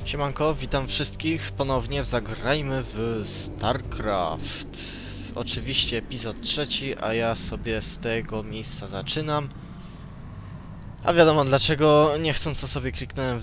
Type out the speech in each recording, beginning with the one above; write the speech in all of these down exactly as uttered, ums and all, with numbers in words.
Siemanko, witam wszystkich ponownie w Zagrajmy w StarCraft. Oczywiście epizod trzeci, a ja sobie z tego miejsca zaczynam. A wiadomo dlaczego, niechcąco sobie kliknąłem w,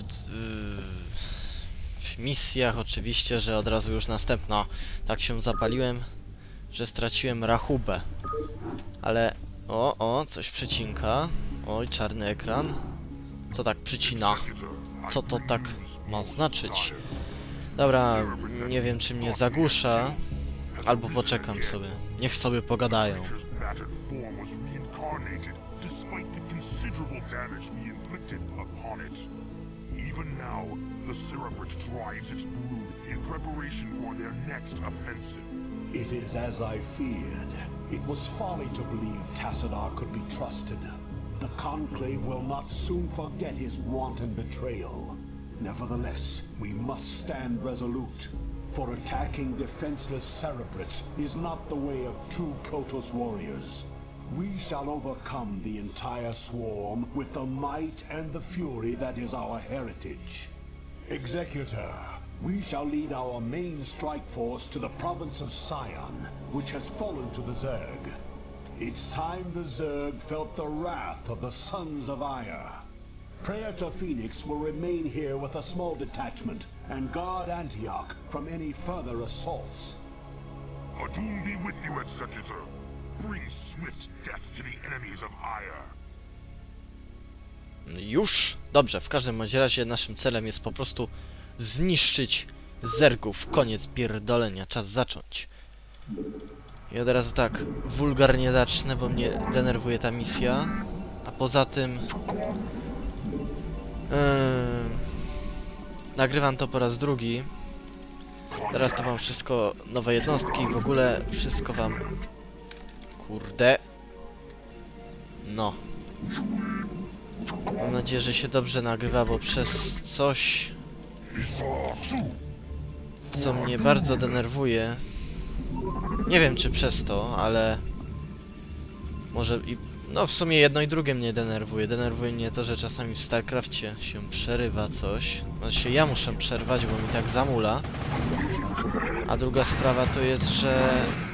w misjach, oczywiście, że od razu już następna. Tak się zapaliłem, że straciłem rachubę. Ale, o, o, coś przycinka. Oj, czarny ekran. Co tak przycina? Co to tak ma znaczyć? Dobra, nie wiem czy mnie zagłusza, albo poczekam sobie. Niech sobie pogadają. It is as I feared. It was folly to believe Tassadar could be trusted. The Conclave will not soon forget his wanton betrayal. Nevertheless, we must stand resolute, for attacking defenseless Cerebrits is not the way of true Kotos warriors. We shall overcome the entire swarm with the might and the fury that is our heritage. Executor, we shall lead our main strike force to the province of Sion, which has fallen to the Zerg. It's time the Zerg felt the wrath of the Sons of Ire. Praetor Phoenix will remain here with a small detachment and guard Antioch from any further assaults. Adun be with you, Executor. Bring swift death to the enemies of Ire. Już? Dobrze, w każdym bądź razie naszym celem jest po prostu zniszczyć Zergów. Koniec pierdolenia, czas zacząć. I od razu tak wulgarnie zacznę, bo mnie denerwuje ta misja. A poza tym... Yy, nagrywam to po raz drugi. Teraz to wam wszystko, nowe jednostki, w ogóle wszystko wam... Kurde. No. Mam nadzieję, że się dobrze nagrywa, bo przez coś... co mnie bardzo denerwuje... Nie wiem czy przez to, ale... Może i... No w sumie jedno i drugie mnie denerwuje. Denerwuje mnie to, że czasami w StarCrafcie się przerywa coś. Znaczy ja muszę przerwać, bo mi tak zamula. A druga sprawa to jest, że...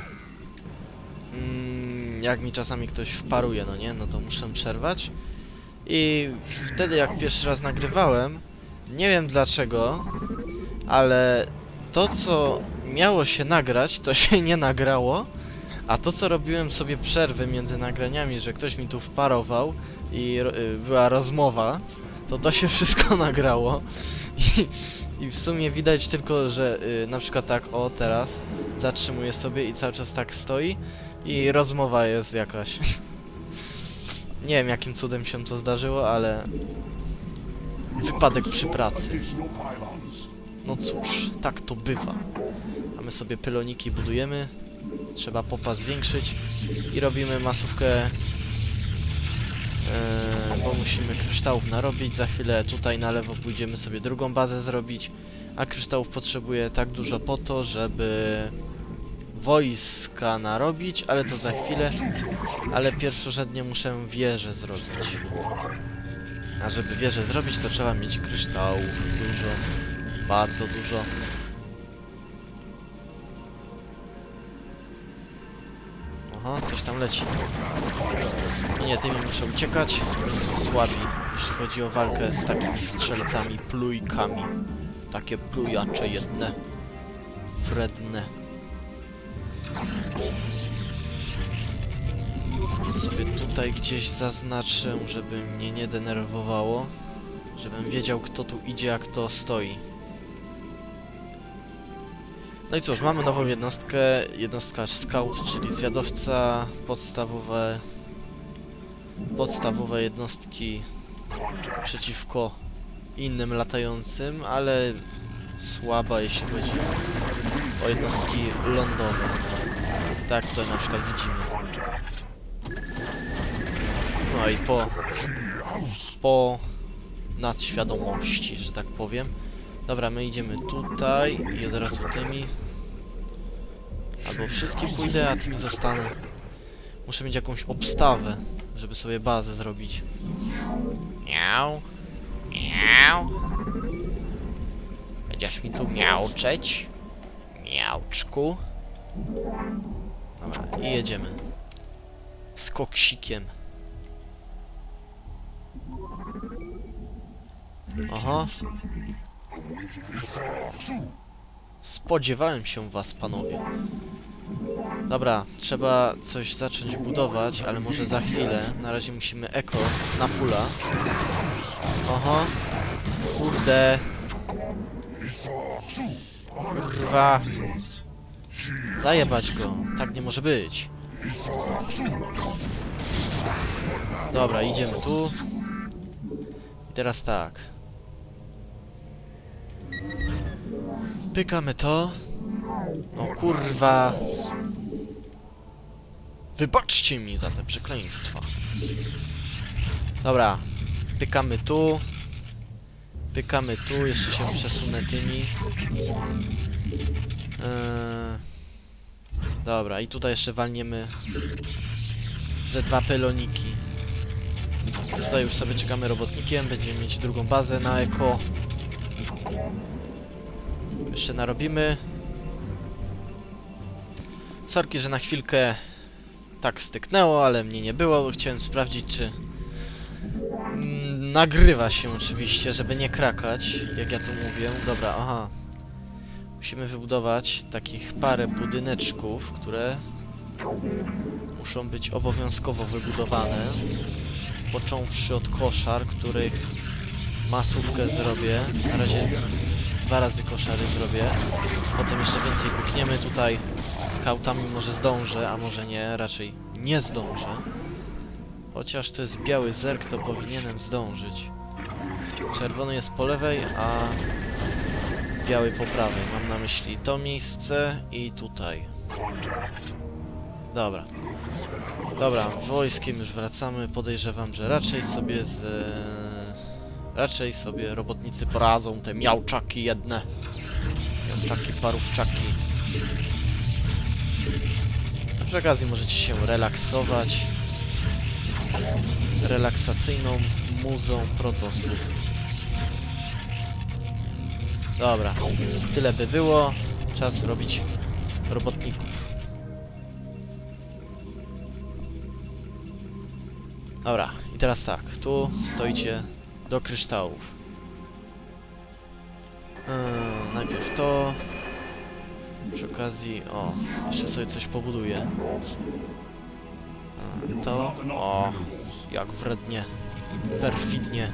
Mm, jak mi czasami ktoś wparuje, no nie? No to muszę przerwać. I wtedy jak pierwszy raz nagrywałem, nie wiem dlaczego, ale to co miało się nagrać, to się nie nagrało, a to co robiłem sobie przerwy między nagraniami, że ktoś mi tu wparował i y, była rozmowa, to to się wszystko nagrało. I, i w sumie widać tylko, że y, na przykład tak, o teraz zatrzymuję sobie i cały czas tak stoi i rozmowa jest jakaś. Nie wiem jakim cudem się to zdarzyło, ale wypadek przy pracy. No cóż, tak to bywa. A my sobie pyloniki budujemy. Trzeba popa zwiększyć. I robimy masówkę. Yy, bo musimy kryształów narobić. Za chwilę tutaj na lewo pójdziemy sobie drugą bazę zrobić. A kryształów potrzebuję tak dużo po to, żeby wojska narobić, ale to za chwilę. Ale pierwszorzędnie muszę wieżę zrobić. A żeby wieżę zrobić, to trzeba mieć kryształów dużo. Bardzo dużo. Aha, coś tam leci. Nie, tymi muszę uciekać. Są słabi, jeśli chodzi o walkę z takimi strzelcami, plujkami. Takie plujacze jedne. Wredne. Sobie tutaj gdzieś zaznaczę, żeby mnie nie denerwowało. Żebym wiedział, kto tu idzie, a kto stoi. No i cóż, mamy nową jednostkę, jednostka Scout, czyli zwiadowca, podstawowe, podstawowe jednostki przeciwko innym latającym, ale słaba jeśli chodzi o jednostki lądowe. Tak to na przykład widzimy. No i po, po nadświadomości, że tak powiem. Dobra, my idziemy tutaj i od razu tymi. Albo wszystkim pójdę, a tymi zostanę. Muszę mieć jakąś obstawę, żeby sobie bazę zrobić. Miau. Miau. Będziesz mi tu miauczeć? Miauczku. Dobra, i jedziemy. Z koksikiem. Aha. Spodziewałem się was, panowie. Dobra, trzeba coś zacząć budować, ale może za chwilę. Na razie musimy eko na fulla. Oho. Kurde. Kurwa. Zajebać go. Tak nie może być. Dobra, idziemy tu. I teraz tak. Pykamy to. No kurwa. Wybaczcie mi za te przekleństwa. Dobra. Pykamy tu. Pykamy tu. Jeszcze się przesunę tymi. Yy... Dobra. I tutaj jeszcze walniemy ze dwa peloniki. Tutaj już sobie czekamy robotnikiem. Będziemy mieć drugą bazę na eko. Jeszcze narobimy. Sorki, że na chwilkę tak styknęło, ale mnie nie było, bo chciałem sprawdzić, czy mm, nagrywa się oczywiście, żeby nie krakać, jak ja to mówię. Dobra, aha. Musimy wybudować takich parę budyneczków, które muszą być obowiązkowo wybudowane. Począwszy od koszar, których masówkę zrobię. Na razie dwa razy koszary zrobię. Potem jeszcze więcej pykniemy tutaj. Skautami może zdążę, a może nie. Raczej nie zdążę. Chociaż to jest biały zerk, to powinienem zdążyć. Czerwony jest po lewej, a biały po prawej. Mam na myśli to miejsce i tutaj. Dobra. Dobra, wojskiem już wracamy. Podejrzewam, że raczej sobie z... Raczej sobie robotnicy poradzą, te miałczaki jedne. Miałczaki, parówczaki. A przy okazji możecie się relaksować. Relaksacyjną muzą protosów. Dobra, tyle by było. Czas robić robotników. Dobra, i teraz tak, tu stoicie do kryształów. Yy, najpierw to. Przy okazji, o, jeszcze sobie coś pobuduję. Yy, to, o, jak wrednie, perfidnie.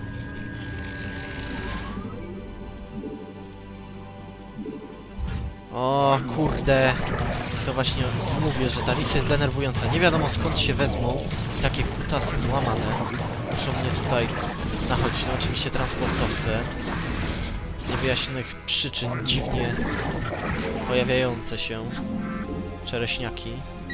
O kurde, to właśnie mówię, że ta misja jest denerwująca. Nie wiadomo skąd się wezmą takie kutasy złamane. Muszą mnie tutaj nachodzić. No oczywiście transportowce z niewyjaśnionych przyczyn dziwnie pojawiające się czereśniaki.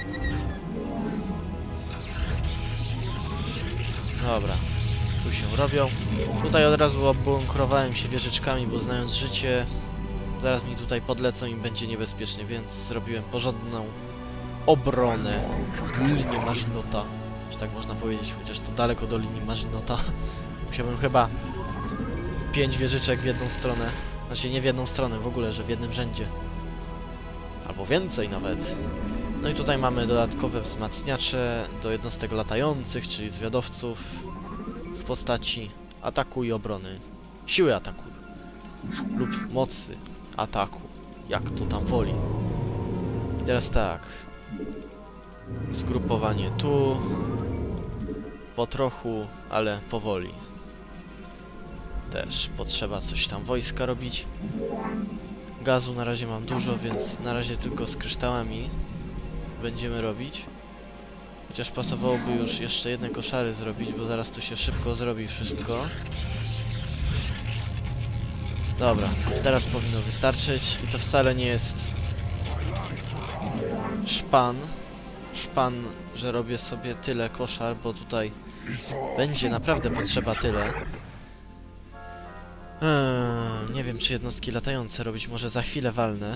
Dobra, tu się robią. Tutaj od razu obunkrowałem się wieżyczkami, bo znając życie, zaraz mi tutaj podlecą i będzie niebezpiecznie, więc zrobiłem porządną obronę. Linię Maginota, czy tak można powiedzieć, chociaż to daleko do linii Maginota. Musiałbym chyba pięć wieżyczek w jedną stronę. Znaczy nie w jedną stronę w ogóle, że w jednym rzędzie. Albo więcej nawet. No i tutaj mamy dodatkowe wzmacniacze do jednostek latających, czyli zwiadowców w postaci ataku i obrony. Siły ataku lub mocy ataku, jak to tam woli. I teraz tak. Zgrupowanie tu. Po trochu, ale powoli. Też potrzeba coś tam wojska robić. Gazu na razie mam dużo, więc na razie tylko z kryształami będziemy robić. Chociaż pasowałoby już jeszcze jedne koszary zrobić, bo zaraz to się szybko zrobi wszystko. Dobra, teraz powinno wystarczyć i to wcale nie jest szpan. Szpan, że robię sobie tyle koszar, bo tutaj będzie naprawdę potrzeba tyle. Eee, nie wiem, czy jednostki latające robić, może za chwilę walnę.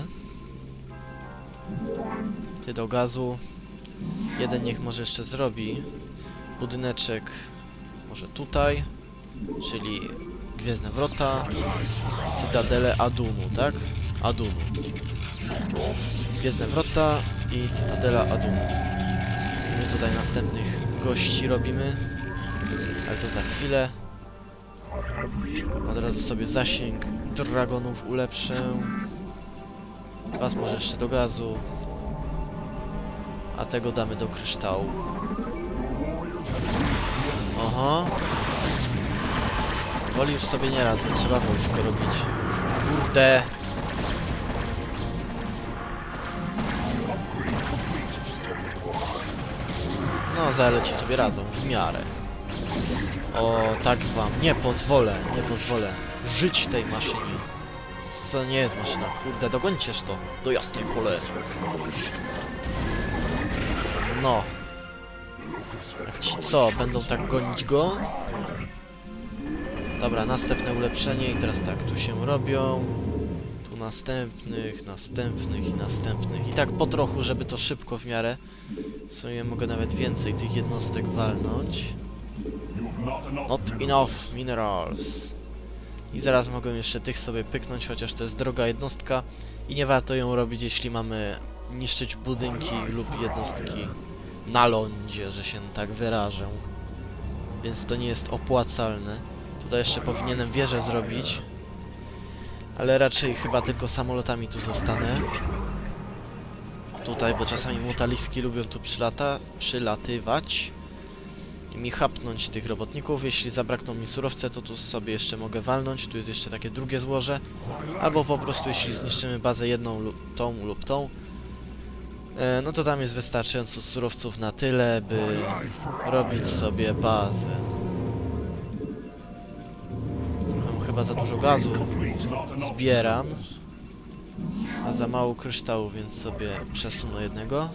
Ty do gazu. Jeden niech może jeszcze zrobi. Budyneczek może tutaj, czyli Gwiezdne Wrota, Cytadelę Adunu, tak? Adunu. Gwiezdne Wrota i Cytadela Adunu. My tutaj następnych gości robimy, ale to za chwilę. Od razu sobie zasięg dragonów ulepszę. Was może jeszcze do gazu. A tego damy do kryształu. Oho. Woli już sobie nie radzę, trzeba wojsko robić. Kurde. No, ale ci sobie radzą, w miarę. O, tak wam, nie pozwolę, nie pozwolę żyć tej maszynie. To nie jest maszyna, kurde, dogońcież to, do jasnej cholery. No. Jak ci co, będą tak gonić go? Dobra, następne ulepszenie i teraz tak, tu się robią. Tu następnych, następnych i następnych. I tak po trochu, żeby to szybko w miarę. W sumie mogę nawet więcej tych jednostek walnąć. Not enough minerals. I zaraz mogę jeszcze tych sobie pyknąć, chociaż to jest droga jednostka. I nie warto ją robić, jeśli mamy niszczyć budynki lub jednostki na lądzie, że się tak wyrażę. Więc to nie jest opłacalne. Tutaj jeszcze powinienem wieżę zrobić. Ale raczej chyba tylko samolotami tu zostanę. Tutaj, bo czasami mutaliski lubią tu przylata, przylatywać. I mi chapnąć tych robotników. Jeśli zabrakną mi surowce, to tu sobie jeszcze mogę walnąć. Tu jest jeszcze takie drugie złoże. Albo po prostu jeśli zniszczymy bazę jedną lub tą lub tą, e, no to tam jest wystarczająco surowców na tyle, by robić sobie bazę. Mam chyba za dużo gazu zbieram. A za mało kryształu, więc sobie przesunę jednego.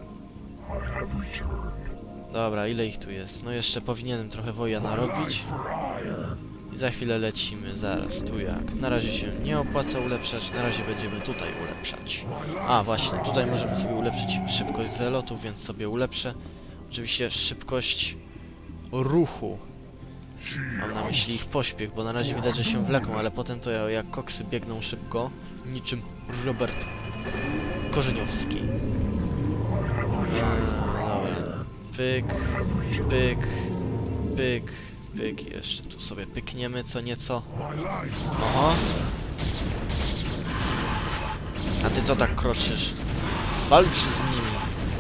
Dobra, ile ich tu jest? No jeszcze powinienem trochę woja narobić. I za chwilę lecimy, zaraz, tu jak. Na razie się nie opłaca ulepszać, na razie będziemy tutaj ulepszać. A, właśnie, tutaj możemy sobie ulepszyć szybkość zelotów, więc sobie ulepszę. Oczywiście szybkość ruchu. Mam na myśli ich pośpiech, bo na razie widać, że się wleką, ale potem to jak koksy biegną szybko, niczym Robert Korzeniowski. Eee, dobra. Pyk, pyk, pyk, pyk. Jeszcze tu sobie pykniemy co nieco. Oho. A ty co tak kroczysz? Walcz z nimi.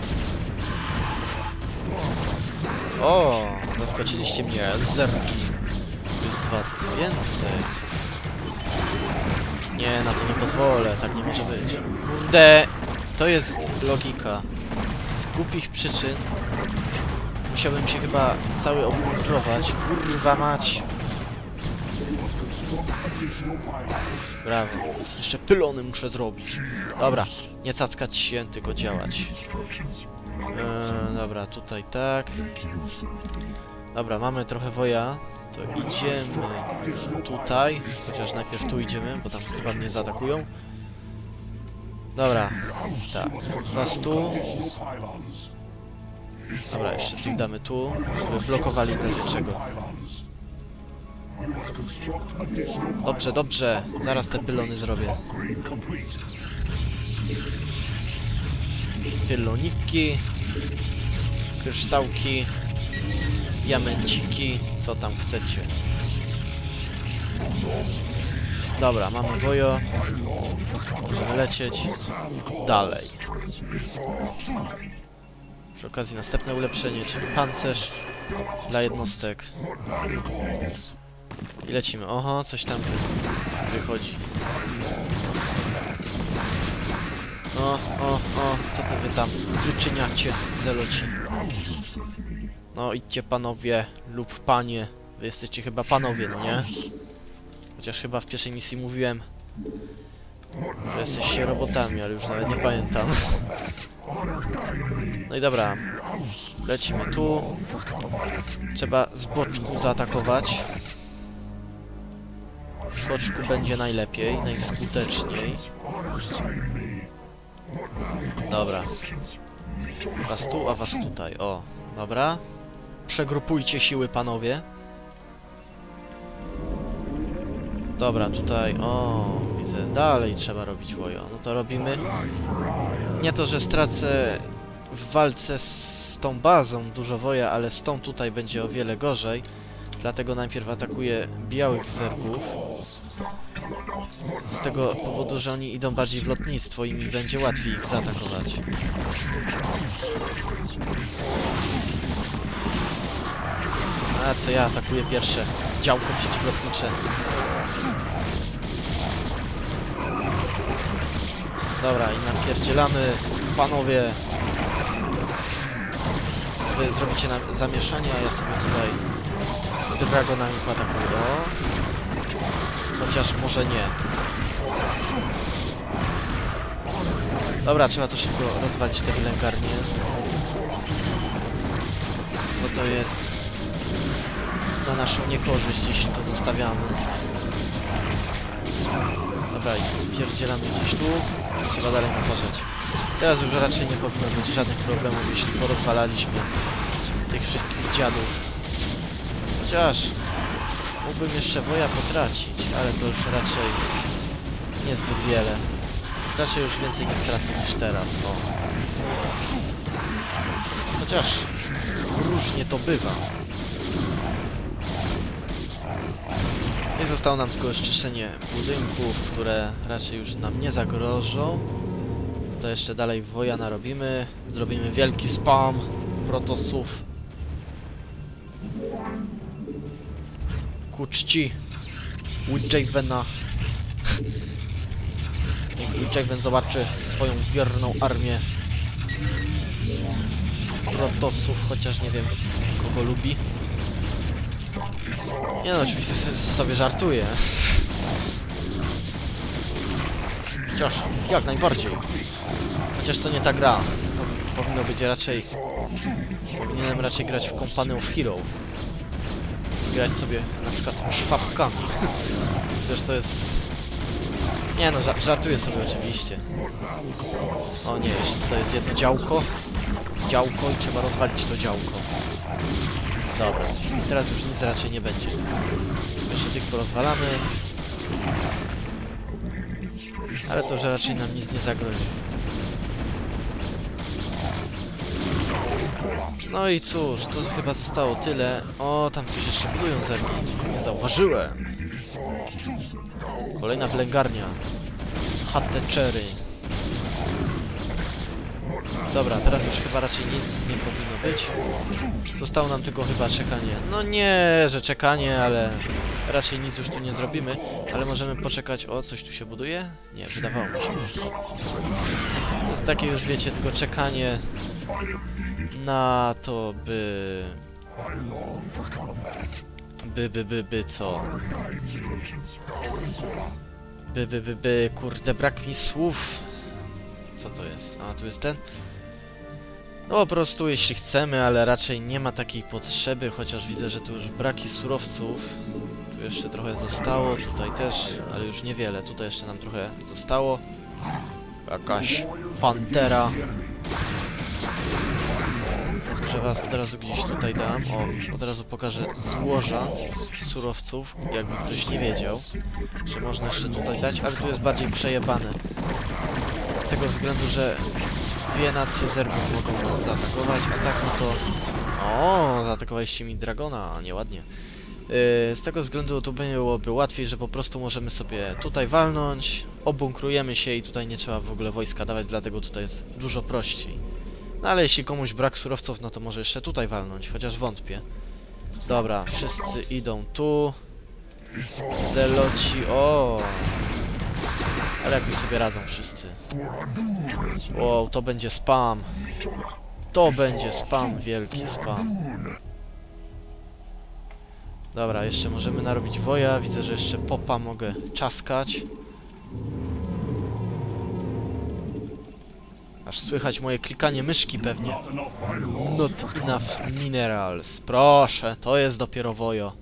O, zaskoczyliście mnie, zerki. Jest was więcej. Nie, na to nie pozwolę, tak nie może być. Kurde, to jest logika. Z głupich przyczyn musiałbym się chyba cały obudrować. Kurwa mać. Brawo. Jeszcze pylony muszę zrobić. Dobra, nie cackać się, tylko działać. Eee, dobra, tutaj tak. Dobra, mamy trochę woja. To idziemy tutaj. Chociaż najpierw tu idziemy, bo tam chyba mnie zaatakują. Dobra, tak. Was tu. Dobra, jeszcze tych damy tu, żeby blokowali w razie czego. Dobrze, dobrze. Zaraz te pylony zrobię. Pyloniki, kryształki, diamenciki, co tam chcecie. Dobra, mamy wojo. Możemy lecieć dalej. Przy okazji następne ulepszenie, czyli pancerz dla jednostek. I lecimy. Oho, coś tam wychodzi. O, o, o, co to wy tam wyczyniacie, zeloci? No idźcie panowie lub panie. Wy jesteście chyba panowie, no nie? Chociaż chyba w pierwszej misji mówiłem, że jesteście robotami, ale już nawet nie pamiętam. No i dobra. Lecimy tu. Trzeba z boczku zaatakować. Z boczku będzie najlepiej, najskuteczniej. Dobra. Was tu, a was tutaj. O, dobra. Przegrupujcie siły, panowie. Dobra, tutaj, o, widzę, dalej trzeba robić wojo. No to robimy. Nie to, że stracę w walce z tą bazą dużo woja, ale z tą tutaj będzie o wiele gorzej. Dlatego najpierw atakuję białych zerbów. Z tego powodu, że oni idą bardziej w lotnictwo i mi będzie łatwiej ich zaatakować. A co ja atakuję pierwsze? Działko przeciwlotnicze. Dobra, i napierdzielamy, panowie. Wy zrobicie nam zamieszanie, a ja sobie tutaj z dragonami poatakuję. O. Chociaż może nie. Dobra, trzeba to szybko rozwalić te wylęgarnie. Bo to jest na naszą niekorzyść, jeśli to zostawiamy. Dobra, i pierdzielamy gdzieś tu. Trzeba dalej uważać. Teraz już raczej nie powinno być żadnych problemów, jeśli porozwalaliśmy tych wszystkich dziadów. Chociaż mógłbym jeszcze woja potracić, ale to już raczej niezbyt wiele. Raczej już więcej nie stracę niż teraz, o. Chociaż różnie to bywa. I zostało nam tylko oczyszczenie budynków, które raczej już nam nie zagrożą. To jeszcze dalej woja narobimy. Zrobimy wielki spam protosów. Ku czci Withavena. Niech Withaven zobaczy swoją wierną armię protosów, chociaż nie wiem, kogo lubi. Nie no, oczywiście sobie żartuję. Chociaż, jak najbardziej. Chociaż to nie ta gra. Powinno być raczej... Powinienem raczej grać w Company of Hero. Grać sobie na przykład szwabkami. Przecież to jest... Nie no, ża żartuję sobie oczywiście. O nie, jeszcze to jest jedno działko. Działko i trzeba rozwalić to działko. Dobra, teraz już nic raczej nie będzie. Jeszcze tych porozwalamy. Ale to, że raczej nam nic nie zagrozi. No i cóż, to chyba zostało tyle. O, tam coś jeszcze budują zerki. Nie zauważyłem. Kolejna wlęgarnia. Hatchery. Dobra, teraz już chyba raczej nic nie powinno być. Zostało nam tylko chyba czekanie. No nie, że czekanie, ale raczej nic już tu nie zrobimy. Ale możemy poczekać. O, coś tu się buduje? Nie, wydawało mi się. To jest takie już, wiecie, tylko czekanie na to, by... By, by, by, by, co? By, by, by, by, kurde, brak mi słów. Co to jest? A, tu jest ten? No po prostu, jeśli chcemy, ale raczej nie ma takiej potrzeby, chociaż widzę, że tu już braki surowców. Tu jeszcze trochę zostało, tutaj też, ale już niewiele. Tutaj jeszcze nam trochę zostało. Jakaś pantera. Może was od razu gdzieś tutaj dam. O, od razu pokażę złoża surowców, jakby ktoś nie wiedział, że można jeszcze tutaj dać, ale tu jest bardziej przejebane. Z tego względu, że dwie nacje zerbów mogą nas zaatakować, a tak no to... O, zaatakowaliście mi dragona, nieładnie. Yy, z tego względu to byłoby łatwiej, że po prostu możemy sobie tutaj walnąć, obunkrujemy się i tutaj nie trzeba w ogóle wojska dawać, dlatego tutaj jest dużo prościej. No ale jeśli komuś brak surowców, no to może jeszcze tutaj walnąć, chociaż wątpię. Dobra, wszyscy idą tu. Zeloci, o. Ale jak mi sobie radzą wszyscy. Wow, to będzie spam. To będzie spam, wielki spam. Dobra, jeszcze możemy narobić woja. Widzę, że jeszcze popa mogę czaskać. Aż słychać moje klikanie myszki pewnie. Not enough minerals. Proszę, to jest dopiero wojo.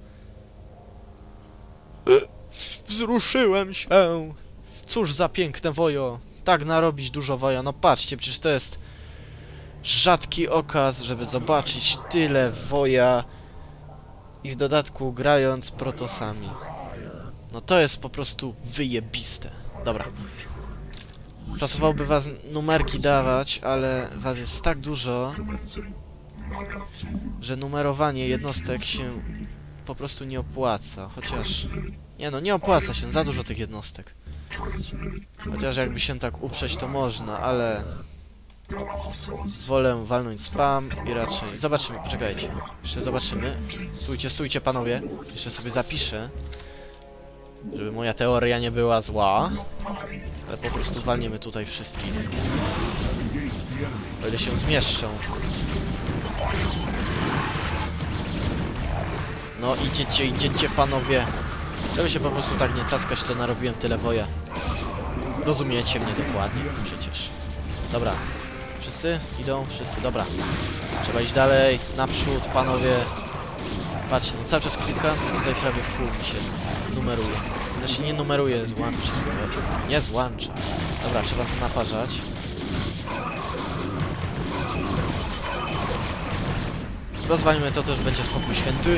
Wzruszyłem się. Cóż za piękne wojo. Tak narobić dużo woja. No patrzcie, przecież to jest rzadki okaz, żeby zobaczyć tyle woja. I w dodatku grając protosami. No to jest po prostu wyjebiste. Dobra. Pasowałoby was numerki dawać, ale was jest tak dużo, że numerowanie jednostek się po prostu nie opłaca. Chociaż... Nie no, nie opłaca się, za dużo tych jednostek. Chociaż jakby się tak uprzeć, to można, ale... Wolę walnąć spam i raczej... Zobaczymy, poczekajcie. Jeszcze zobaczymy. Stójcie, stójcie panowie. Jeszcze sobie zapiszę. Żeby moja teoria nie była zła. Ale po prostu walniemy tutaj wszystkich. O ile się zmieszczą. No idziecie, idziecie panowie. Żeby się po prostu tak nie cackać, to narobiłem tyle woja. Rozumiecie mnie dokładnie przecież. Dobra. Wszyscy? Idą? Wszyscy, dobra. Trzeba iść dalej, naprzód, panowie. Patrzcie, no cały czas klikam, tutaj prawie full mi się numeruje. Znaczy nie numeruje, złącza. Nie złącza. Dobra, trzeba to naparzać. Rozwalimy to, to już będzie spokój święty.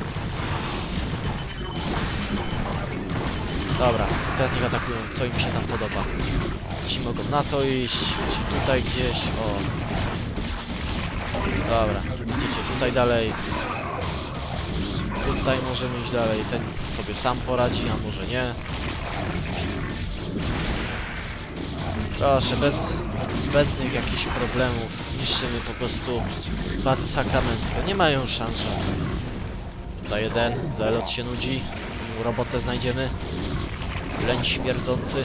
Dobra, teraz niech atakują, co im się tam podoba. Ci mogą na to iść, ci tutaj gdzieś, o. Dobra, idziecie tutaj dalej. Tutaj możemy iść dalej, ten sobie sam poradzi, a może nie. Proszę, bez zbędnych jakichś problemów niszczymy po prostu bazę sakramencką. Nie mają szans żadnych. Tutaj jeden, Zelot się nudzi, robotę znajdziemy. Leń śmierdzący.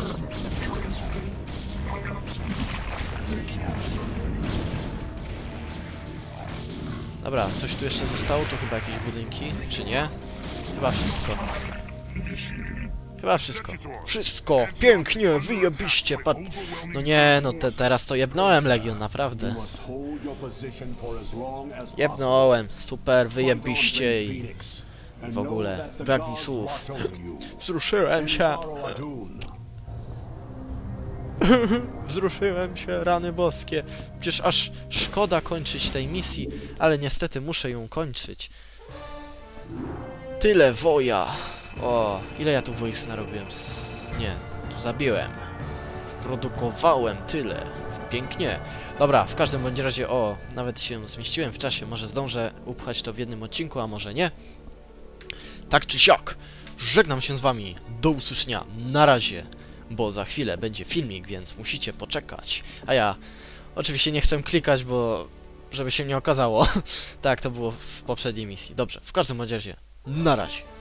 Dobra, coś tu jeszcze zostało? To chyba jakieś budynki, czy nie? Chyba wszystko. Chyba wszystko. Wszystko! Pięknie! Wyjebiście! Pat... No nie, no te, teraz to jebnąłem Legion, naprawdę. Jebnąłem. Super, wyjebiście i... w ogóle. Brak mi słów. Wzruszyłem się. Wzruszyłem się, rany boskie. Przecież aż szkoda kończyć tej misji, ale niestety muszę ją kończyć. Tyle woja. O, ile ja tu wojsk narobiłem? S nie, tu zabiłem. Produkowałem tyle. Pięknie. Dobra, w każdym bądź razie, o, nawet się zmieściłem w czasie. Może zdążę upchać to w jednym odcinku, a może nie. Tak czy siak, żegnam się z wami. Do usłyszenia. Na razie. Bo za chwilę będzie filmik, więc musicie poczekać. A ja oczywiście nie chcę klikać, bo żeby się nie okazało. Tak, to było w poprzedniej misji. Dobrze, w każdym razie, na razie.